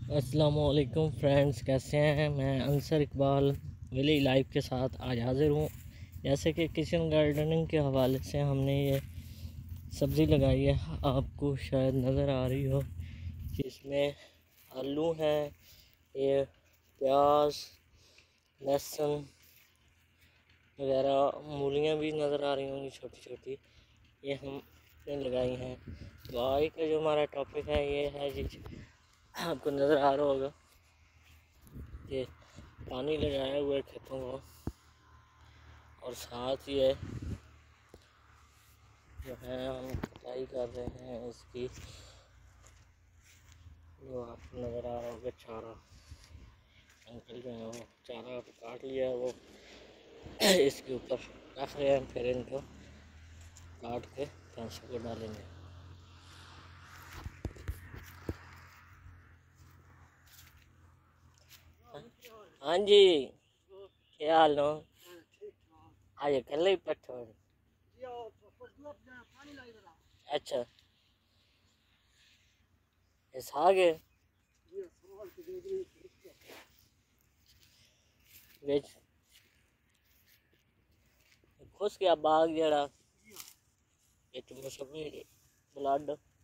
अस्सलामुअलैकुम फ्रेंड्स, कैसे हैं। मैं अंसर इकबाल विलेज लाइफ के साथ आज हाज़िर हूँ। जैसे कि किचन गार्डनिंग के हवाले से हमने ये सब्ज़ी लगाई है, आपको शायद नज़र आ रही हो कि इसमें आलू हैं, ये प्याज, लहसुन वगैरह, मूलियाँ भी नज़र आ रही होंगी छोटी छोटी, ये हमने लगाई हैं। तो आज का जो हमारा टॉपिक है ये है जी, आपको नज़र आ रहा होगा कि पानी लगाया हुआ है खेतों को, और साथ ये जो है हम कटाई कर रहे हैं इसकी। जो आपको नज़र आ रहा होगा चारा, अंकल जो है वो चारा काट लिया है, वो इसके ऊपर रख रहे हैं, फिर इनको काट के भैंसों को डालेंगे। हाँ जी, क्या हाल हो? आज कल ही पट्ठो। अच्छा, ये साग है बिच खुश गया बाग जड़ा, ये तो मौसमी ब्लड